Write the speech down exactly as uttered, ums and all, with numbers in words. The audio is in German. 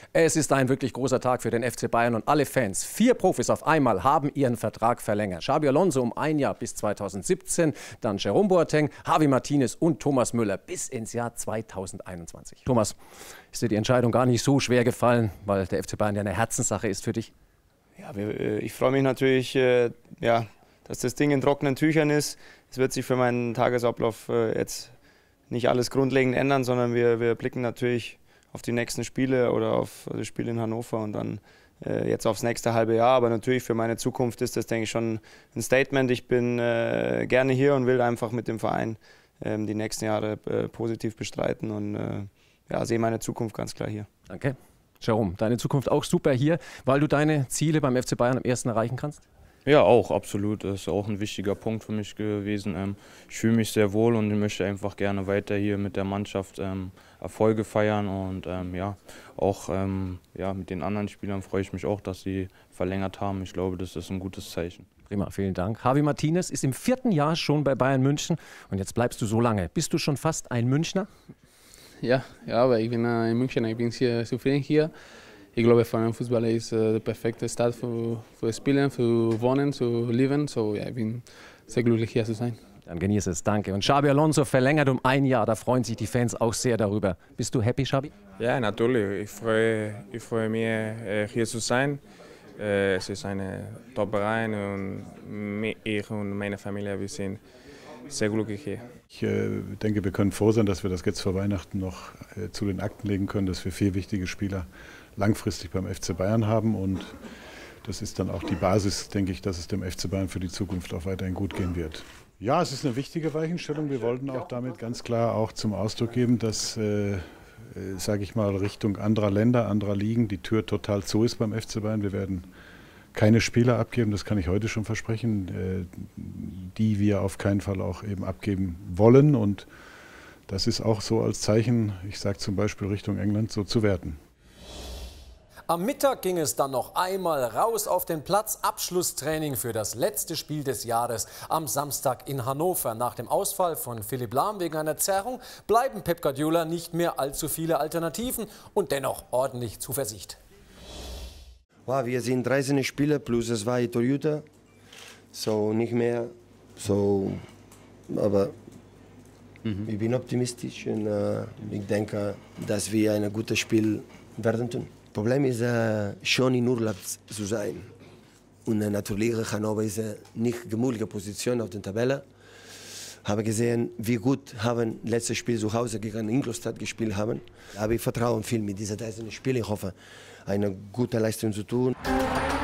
Es ist ein wirklich großer Tag für den F C Bayern und alle Fans. Vier Profis auf einmal haben ihren Vertrag verlängert. Xabi Alonso um ein Jahr bis zweitausendsiebzehn, dann Jerome Boateng, Javi Martinez und Thomas Müller bis ins Jahr zweitausendeinundzwanzig. Thomas, ist dir die Entscheidung gar nicht so schwer gefallen, weil der F C Bayern ja eine Herzenssache ist für dich? Ja, ich freue mich natürlich, ja, dass das Ding in trockenen Tüchern ist. Es wird sich für meinen Tagesablauf jetzt nicht alles grundlegend ändern, sondern wir, wir blicken natürlich auf die nächsten Spiele oder auf das Spiel in Hannover und dann äh, jetzt aufs nächste halbe Jahr. Aber natürlich für meine Zukunft ist das, denke ich, schon ein Statement. Ich bin äh, gerne hier und will einfach mit dem Verein äh, die nächsten Jahre äh, positiv bestreiten und äh, ja, sehe meine Zukunft ganz klar hier. Danke. Jerome, deine Zukunft auch super hier, weil du deine Ziele beim F C Bayern am ersten erreichen kannst? Ja, auch, absolut. Das ist auch ein wichtiger Punkt für mich gewesen. Ähm, ich fühle mich sehr wohl und ich möchte einfach gerne weiter hier mit der Mannschaft ähm, Erfolge feiern. Und ähm, ja, auch ähm, ja, mit den anderen Spielern freue ich mich auch, dass sie verlängert haben. Ich glaube, das ist ein gutes Zeichen. Prima, vielen Dank. Javi Martinez ist im vierten Jahr schon bei Bayern München und jetzt bleibst du so lange. Bist du schon fast ein Münchner? Ja, ja, aber ich bin ein Münchner, ich bin sehr zufrieden hier. Ich glaube, für einen Fußballer ist äh, der perfekte Start für, für Spielen, für Wohnen, zu leben. So, ja, ich bin sehr glücklich, hier zu sein. Dann genieße es, danke. Und Xabi Alonso verlängert um ein Jahr, da freuen sich die Fans auch sehr darüber. Bist du happy, Xabi? Ja, natürlich. Ich freue, ich freue mich, hier zu sein. Es ist eine Top-Verein und ich und meine Familie, wir sind sehr glücklich hier. Ich äh, denke, wir können froh sein, dass wir das jetzt vor Weihnachten noch äh, zu den Akten legen können, dass wir vier wichtige Spieler langfristig beim F C Bayern haben. Und das ist dann auch die Basis, denke ich, dass es dem F C Bayern für die Zukunft auch weiterhin gut gehen wird. Ja, es ist eine wichtige Weichenstellung. Wir wollten auch damit ganz klar auch zum Ausdruck geben, dass, äh, äh, sage ich mal, Richtung anderer Länder, anderer Ligen die Tür total zu ist beim F C Bayern. Wir werden keine Spieler abgeben, das kann ich heute schon versprechen, die wir auf keinen Fall auch eben abgeben wollen. Und das ist auch so als Zeichen, ich sage zum Beispiel Richtung England, so zu werten. Am Mittag ging es dann noch einmal raus auf den Platz. Abschlusstraining für das letzte Spiel des Jahres am Samstag in Hannover. Nach dem Ausfall von Philipp Lahm wegen einer Zerrung bleiben Pep Guardiola nicht mehr allzu viele Alternativen und dennoch ordentlich Zuversicht. Wow, wir sind dreizehn Spieler plus zwei Torhüter, so nicht mehr. So, aber mhm. ich bin optimistisch und äh, ich denke, dass wir ein gutes Spiel werden tun. Das Problem ist, äh, schon in Urlaub zu sein. Und äh, natürlich Hannover ist äh, nicht gemütliche Position auf der Tabelle. Ich habe gesehen, wie gut haben letztes Spiel zu Hause gegen Ingolstadt gespielt haben. Aber ich vertraue viel mit diesen dreizehn Spielen. Ich hoffe, eine gute Leistung zu tun.